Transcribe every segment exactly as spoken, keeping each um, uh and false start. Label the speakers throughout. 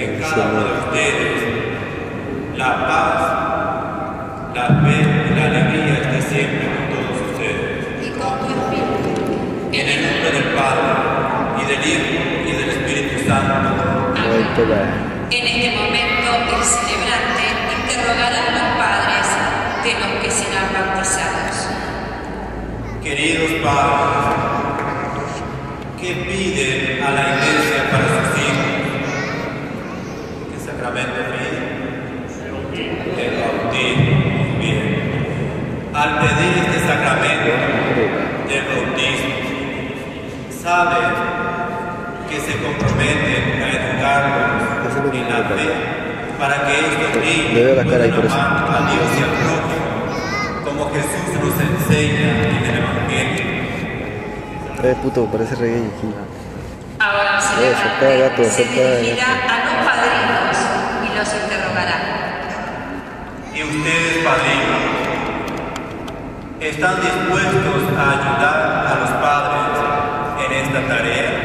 Speaker 1: en cada uno de ustedes la paz, la fe y la alegría esté siempre con todos ustedes.
Speaker 2: Y con tu espíritu.
Speaker 1: En el nombre del Padre, y del Hijo, y del Espíritu Santo.
Speaker 2: Amén. En este momento, el celebrante interrogará a los padres de los que serán bautizados.
Speaker 1: Queridos padres, ¿qué piden a la Iglesia para sus hijos? ¿Qué sacramento piden? El bautismo. Muy bien. Al pedir este sacramento del bautismo, saben que se comprometen a educarlos en la fe para que estos niños puedan amar a Dios y al prójimo, como Jesús nos enseña en el Evangelio.
Speaker 3: Eh, puto, parece reggae aquí.
Speaker 2: Ahora el celebrante se dirigirá a los padrinos y los interrogará.
Speaker 1: Y ustedes, padrinos, ¿están dispuestos a ayudar a los padres en esta tarea?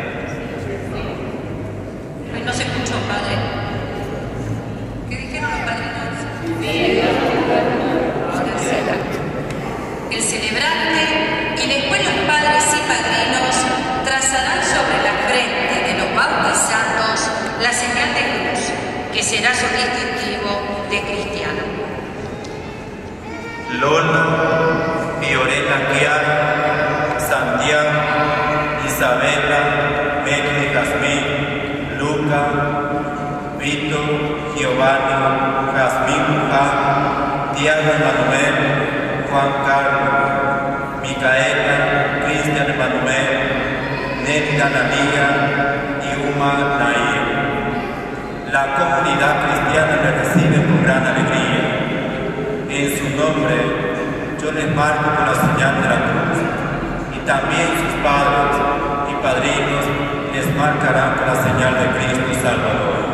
Speaker 2: No se escuchó, padre. ¿Qué dijeron los padrinos? El celebrante y después los padres y padrinos trazarán sobre la frente de los bautizados la señal de cruz, que será su distintivo de cristiano.
Speaker 1: Lola, Fiorella Chiara, Santiago, Isabela, Meli Jazmín, Luca, Vito, Giovanni, Jazmín Juan, Diana Manuel, Juan Carlos, Micaela, Cristian Emanuel, Nélida Nadia y Uma Nair. La comunidad cristiana le recibe con gran alegría. En su nombre yo les marco con la señal de la cruz, y también sus padres y padrinos les marcarán con la señal de Cristo Salvador.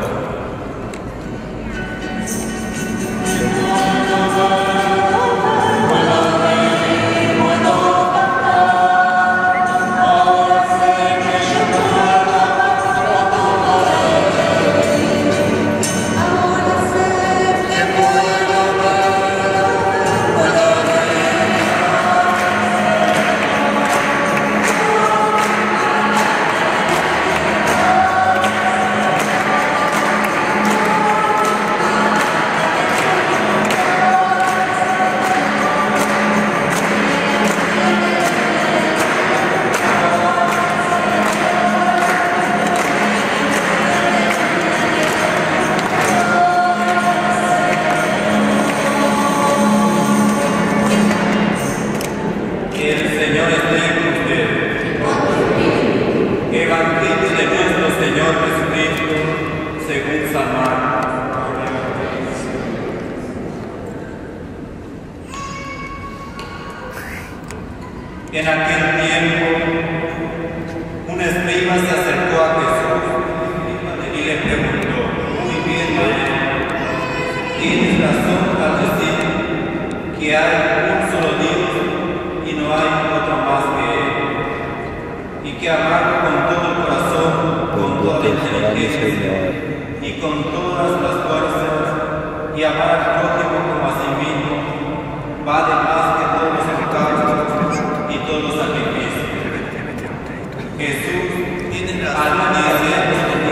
Speaker 1: En aquel tiempo, un escriba se acercó a Jesús y le preguntó: muy bien, maestro, ¿tienes razón al decir que hay un solo Dios y no hay otro más que Él? Y que amar con todo el corazón, con toda la inteligencia y con todas las fuerzas, y amar al prójimo como a sí mismo, vale más que todos los holocaustos y todos los sacrificios. Jesús tiene razón al decir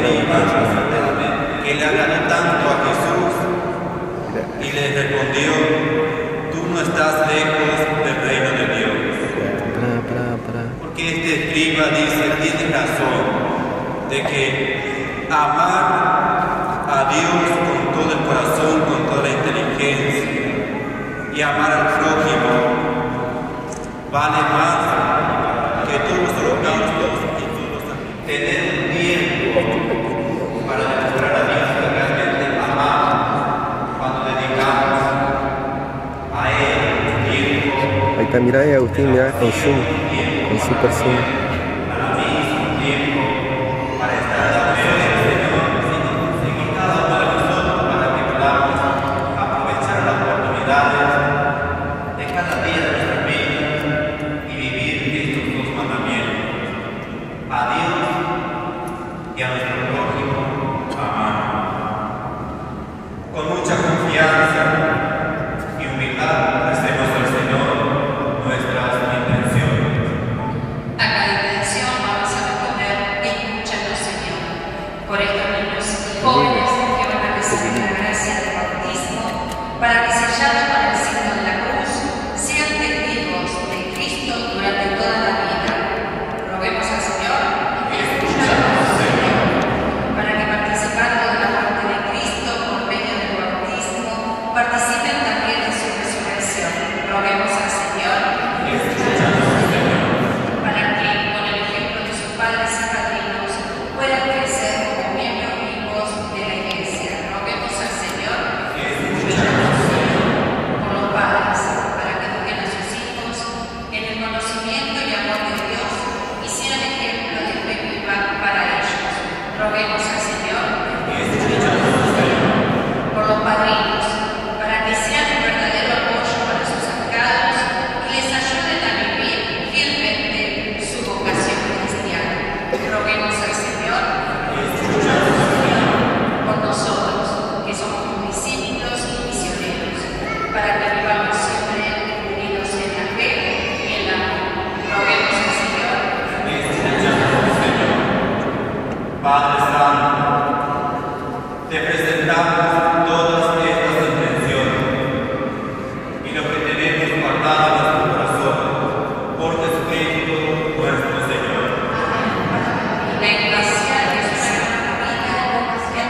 Speaker 1: que le agradó tanto a Jesús, y le respondió: tú no estás lejos del reino de Dios. Porque este escriba dice, tiene razón, de que amar a Dios con todo el corazón, con toda la inteligencia, y amar al prójimo vale más que todos los holocaustos y todos los sacrificios. Tener un tiempo para demostrar a Dios que realmente amamos, cuando dedicamos a Él tiempo.
Speaker 3: Ahí está, mira ahí, Agustín, mira, con zoom, con super zoom.
Speaker 1: A Dios y a nuestro prójimo amar.
Speaker 2: jóvenes que van a recibir la gracia del bautismo, para que sellados con el signo de la cruz, sean testigos de Cristo durante toda la vida. Roguemos al Señor, para que participando de la muerte de Cristo por medio del bautismo, participen también de su resurrección. Roguemos al Señor, para que con el ejemplo de sus padres y padrinos puedan crecer como miembros vivos de la Iglesia. Roguemos al Señor, por los padres, para que eduquen a sus hijos en el conocimiento y amor de Dios y sean ejemplo de fe viva para ellos. Roguemos al Señor, por los padrinos, para que sean un verdadero apoyo para sus ahijado y les ayuden a vivir fielmente su vocación cristiana. Roguemos al Señor por nosotros, que somos discípulos y misioneros, para que vivamos siempre unidos en la fe y en la amor. Roguemos al Señor.
Speaker 1: Padre Santo, te presentamos todas estas intenciones y lo que tenemos guardado en nuestro corazón por Jesucristo nuestro Señor.
Speaker 2: La iglesia es una familia.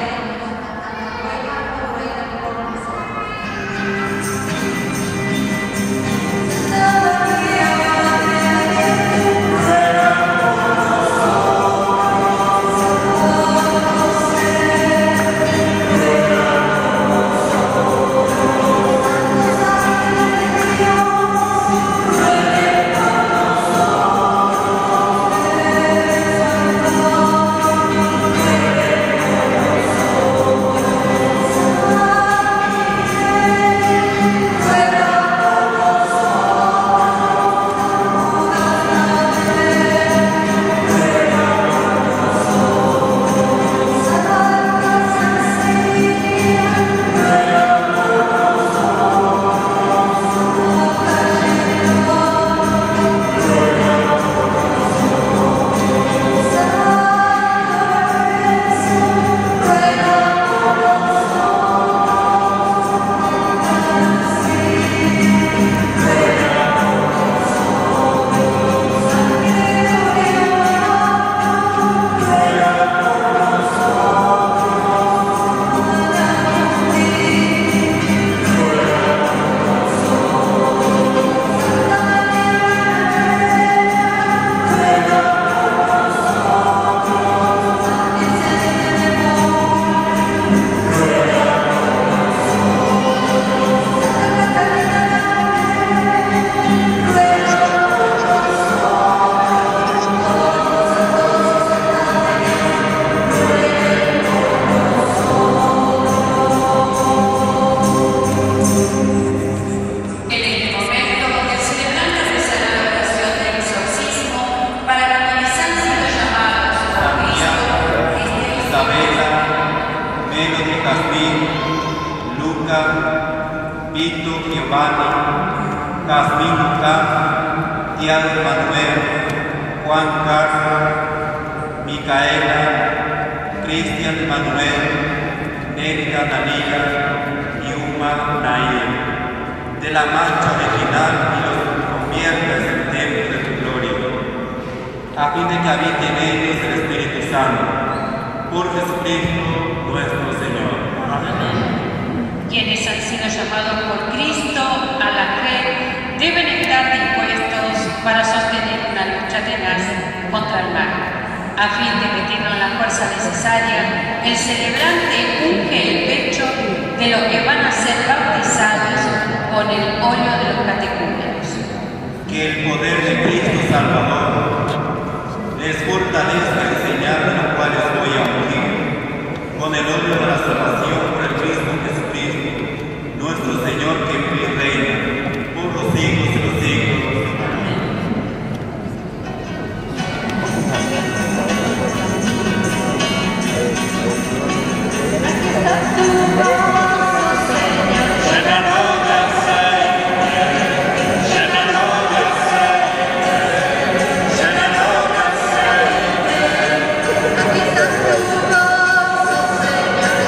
Speaker 1: Tiago Manuel, Juan Carlos, Micaela, Cristian Manuel, Erika Dalila y Uma Nair, de la mancha original y los conviertas en templo de tu gloria, a fin de que habite en ellos el Espíritu Santo, por Jesucristo nuestro Señor.
Speaker 2: Amén. Quienes han sido llamados por Cristo a la fe deben estar dispuestos para sostener una lucha tenaz contra el mal, a fin de que tengan la fuerza necesaria. El celebrante unge el pecho de los que van a ser bautizados con el óleo de los catecúmenos.
Speaker 1: Que el poder de Cristo Salvador les fortalezca en señal de los cuales voy a ungir con el óleo de la salvación por el Cristo Jesucristo, nuestro Señor, que vive y reina por los siglos de los siglos.
Speaker 4: Señor.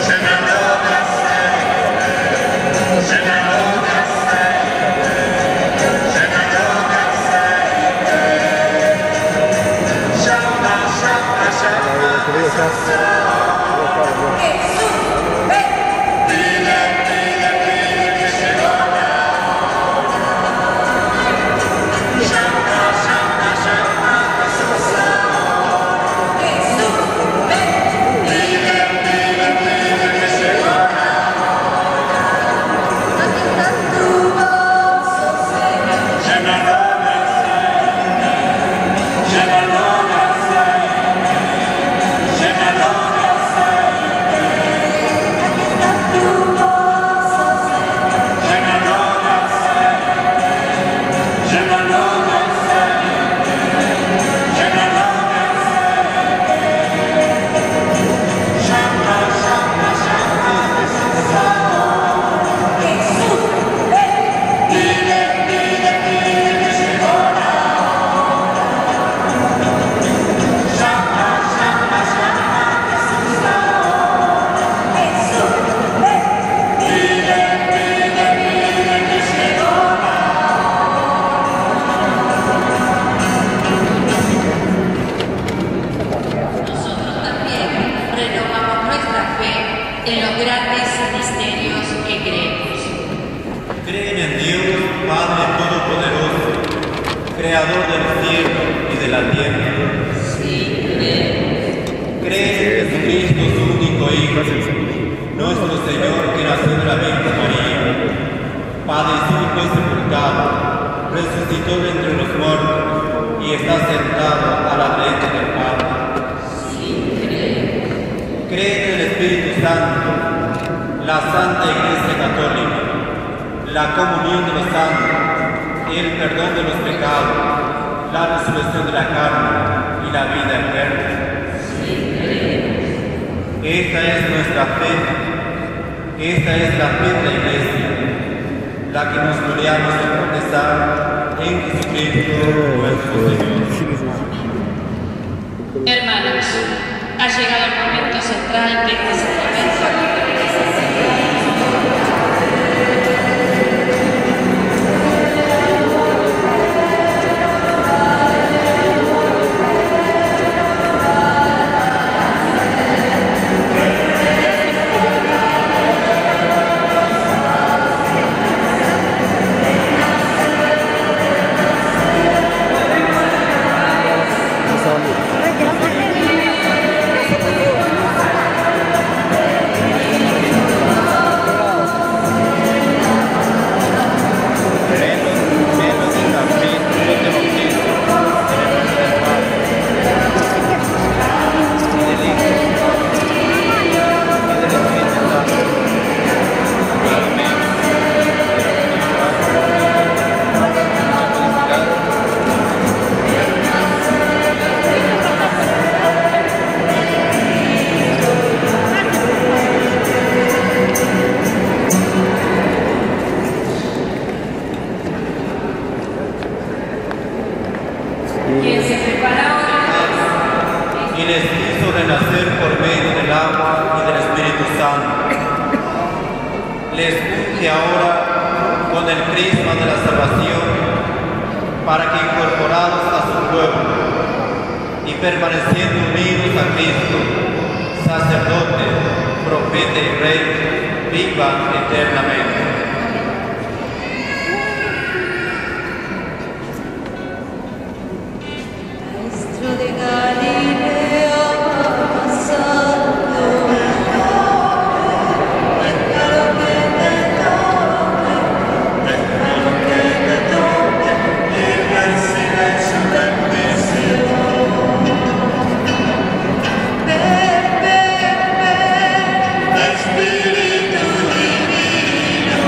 Speaker 2: fe en los grandes misterios que creemos.
Speaker 1: Creen en Dios, Padre Todopoderoso, Creador del cielo y de la tierra.
Speaker 2: Sí, creemos.
Speaker 1: Creen en Jesucristo, su único Hijo, nuestro Señor, que nació de la Virgen María, padeció y fue sepultado, resucitó de entre los muertos y está sentado a la derecha del Padre.
Speaker 2: Sí, creemos.
Speaker 1: Creen en el Espíritu Santo, la Santa Iglesia Católica, la comunión de los santos, el perdón de los pecados, la resurrección de la carne y la vida eterna.
Speaker 2: Sí, creemos.
Speaker 1: Esta es nuestra fe, esta es la fe de la Iglesia, la que nos gloriamos en profesar en Jesucristo nuestro Señor.
Speaker 2: Hermanos, ha llegado el momento central de este sacramento. Quien se prepara ahora
Speaker 1: Y les hizo renacer por medio del agua y del Espíritu Santo. Les unge ahora con el crisma de la salvación, para que, incorporados a su pueblo y permaneciendo unidos a Cristo, sacerdote, profeta y rey, vivan eternamente.
Speaker 4: Maestro de Galilea, pasando el nombre, déjalo que te toque, déjalo que te toque y recibe su bendición. Ven, ven, ven, Espíritu divino,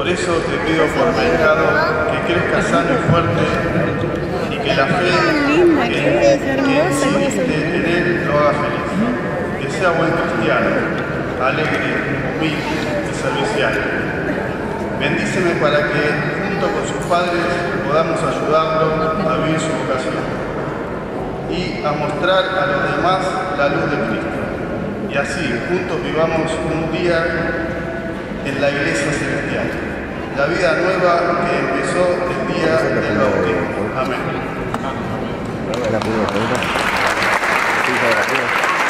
Speaker 5: Por eso te pido por pecado que crezcas sano y fuerte y que la fe
Speaker 4: linda,
Speaker 5: que,
Speaker 4: qué bella,
Speaker 5: que
Speaker 4: hermosa,
Speaker 5: existe en él lo haga feliz. Que sea buen cristiano, alegre, humilde y servicial. Bendíceme para que, junto con sus padres, podamos ayudarlo a vivir su vocación y a mostrar a los demás la luz de Cristo. Y así, juntos vivamos un día en la iglesia celestial, la vida nueva que empezó el día del bautismo. Amén.
Speaker 3: La primera pregunta. Sí, la primera.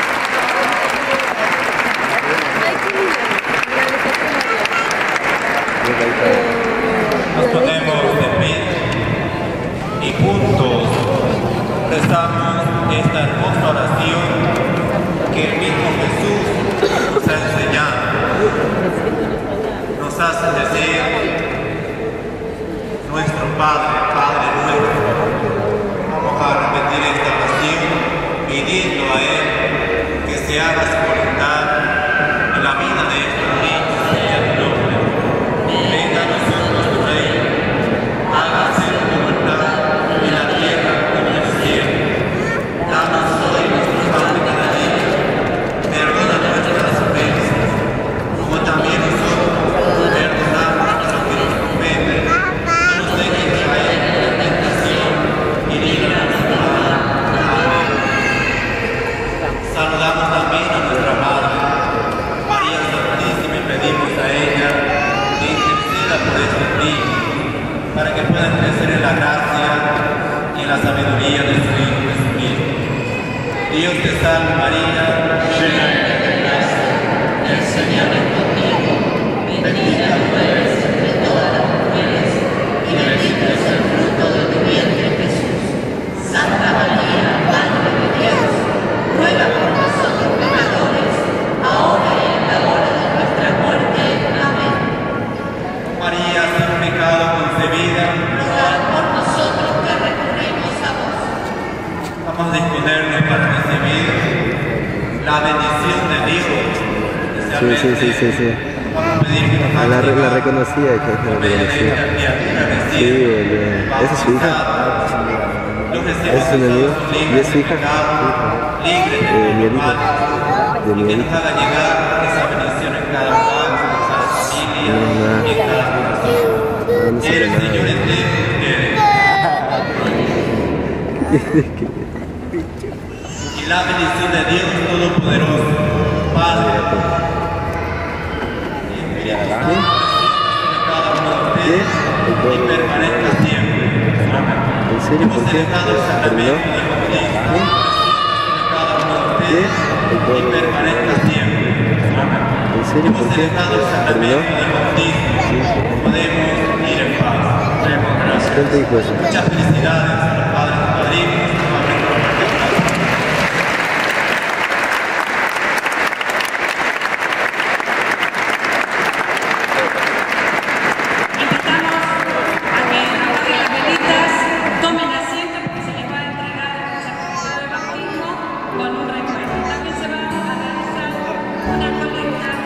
Speaker 1: Nos ponemos de pie y juntos rezamos esta hermosa oración que el mismo Jesús nos ha enseñado. Nos hace decir: nuestro Padre, Padre nuestro. Vamos a repetir esta oración pidiendo a Él que se haga su voluntad en la vida de estos niños y el nombre. Venga a nosotros tu reino, hágase tu voluntad en la tierra como en el cielo. Danos hoy nuestro pan de cada día, perdona nuestras ofensas, como también nosotros perdonamos a los que nos ofenden. No nos dejes caer en la tentación y líbranos del mal. Amén. Saludamos también a nuestra Madre, María Santísima, y pedimos a ella que interceda por estos niños, para que puedan crecer en la gracia y en la sabiduría de su Hijo Jesucristo. Dios te salve María, llena eres de gracia, el Señor es contigo, bendita tú eres entre todas las mujeres, y bendito es el fruto de tu vientre Jesús. Santa María, Madre de Dios, ruega por nosotros pecadores, ahora y en la hora de nuestra muerte. Amén. María, sin pecado concebida, ruega por nosotros que recurrimos a vos. Vamos a disponernos para recibir la bendición de Dios.
Speaker 3: Sí, sí, sí, sí, sí.
Speaker 1: Vamos a pedir que nos haga
Speaker 3: La, re- la
Speaker 1: llegar
Speaker 3: reconocía, que es la
Speaker 1: por medio de
Speaker 3: reconocía.
Speaker 1: esta criatura que
Speaker 3: Sí,
Speaker 1: siempre
Speaker 3: el de- esa es su hija.
Speaker 1: los
Speaker 3: Ese
Speaker 1: deseos
Speaker 3: es un amigo.
Speaker 1: todos
Speaker 3: ¿Y es su hija?
Speaker 1: libres de
Speaker 3: Eh, mi
Speaker 1: mal,
Speaker 3: hermana. De
Speaker 1: y
Speaker 3: mi
Speaker 1: que nos
Speaker 3: hija.
Speaker 1: haga llegar esa bendición en cada hogar, en cada familia y en cada corazón.
Speaker 3: Ah, no sé
Speaker 1: Eres
Speaker 3: nada.
Speaker 1: Señor eterno, eres. Y la bendición de Dios Todopoderoso, Padre, y Espíritu Santo, sobre cada uno de ustedes y permanezca siempre. Amén.
Speaker 3: ¿En serio?
Speaker 1: Hemos
Speaker 3: ¿Por qué?
Speaker 1: celebrado el sacramento del bautismo sobre cada uno de ustedes y permanezca siempre. Amén.
Speaker 3: ¿En serio?
Speaker 1: Hemos
Speaker 3: ¿Por qué?
Speaker 1: celebrado el sacramento del bautismo. Podemos ir en paz. Demos gracias.
Speaker 3: ¿Quién te dijo eso?
Speaker 1: Muchas felicidades a los padres y padrinos.
Speaker 6: Invitamos a que apaguen las velitas, tomen asiento porque se les va a entregar el certificado de bautismo con un recuerdo. También se va a realizar una colecta